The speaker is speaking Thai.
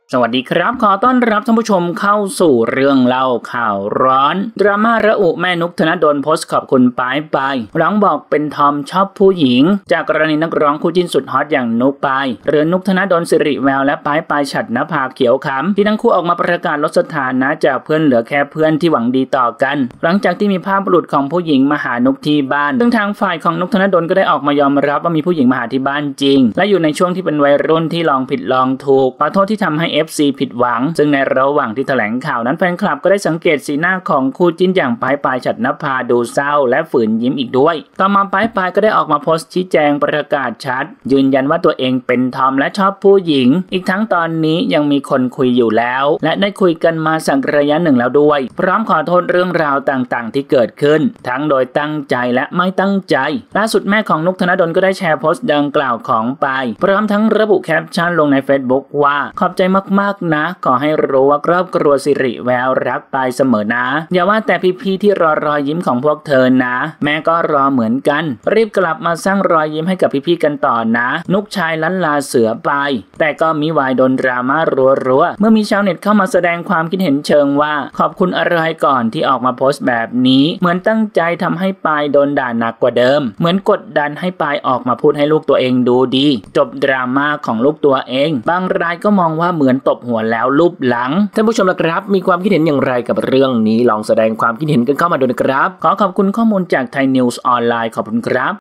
สวัสดีครับขอต้อนรับท่านผู้ชมเข้าสู่เรื่องเล่าข่าวร้อนดราม่าระอุแม่นุกธนดลโพสต์ขอบคุณปายปายหลังบอกเป็นทอมชอบผู้หญิงจากกรณีนักร้องคู่จิ้นสุดฮอตอย่างนุกปายหรือนุกธนดลสิริแววและปายปายฉัตรนภาเขียวขำที่ทั้งคู่ออกมาประกาศลดสถานะจากเพื่อนเหลือแค่เพื่อนที่หวังดีต่อกันหลังจากที่มีภาพหลุดของผู้หญิงมาหานุกที่บ้านซึ่งทางฝ่ายของนุกธนดลก็ได้ออกมายอมรับว่ามีผู้หญิงมาหาที่บ้านจริงและอยู่ในช่วงที่เป็นวัยรุ่นที่ลองผิดลองถูกขอโทษที่ทำให้ FC ผิดหวังซึ่งในระหว่างที่แถลงข่าวนั้นแฟนคลับก็ได้สังเกตสีหน้าของคู่จิ้นอย่างปายปายฉัตรนภาดูเศร้าและฝืนยิ้มอีกด้วยต่อมาปายปายก็ได้ออกมาโพสต์ชี้แจงประกาศชัดยืนยันว่าตัวเองเป็นทอมและชอบผู้หญิงอีกทั้งตอนนี้ยังมีคนคุยอยู่แล้วและได้คุยกันมาสักระยะหนึ่งแล้วด้วยพร้อมขอโทษเรื่องราวต่างๆที่เกิดขึ้นทั้งโดยตั้งใจและไม่ตั้งใจล่าสุดแม่ของนุกธนดลก็ได้แชร์โพสต์ดังกล่าวของปายพร้อมทั้งระบุแคปชั่นลงใน Facebook ว่าขอบใจมากๆนะขอให้รู้ว่าครอบครัวสิริแววรักปายเสมอนะอย่าว่าแต่พี่ๆที่รอรอยยิ้มของพวกเธอนะแม่ก็รอเหมือนกันรีบกลับมาสร้างรอยยิ้มให้กับพี่ๆกันต่อนะนุกชายลันลาเสือปายแต่ก็มีวายโดนดราม่ารัวๆเมื่อมีชาวเน็ตเข้ามาแสดงความคิดเห็นเชิงว่าขอบคุณอะไรก่อนที่ออกมาโพสต์แบบนี้เหมือนตั้งใจทำให้ปายโดนด่าหนักกว่าเดิมเหมือนกดดันให้ปายออกมาพูดให้ลูกตัวเองดูดีจบดราม่าของลูกตัวเองบางรายก็มองว่าเหมือนตบหัวแล้วลูบหลังท่านผู้ชมล่ะครับมีความคิดเห็นอย่างไรกับเรื่องนี้ลองแสดงความคิดเห็นกันเข้ามาดูนะครับขอขอบคุณข้อมูลจากไทยนิวส์ออนไลน์ขอบคุณครับ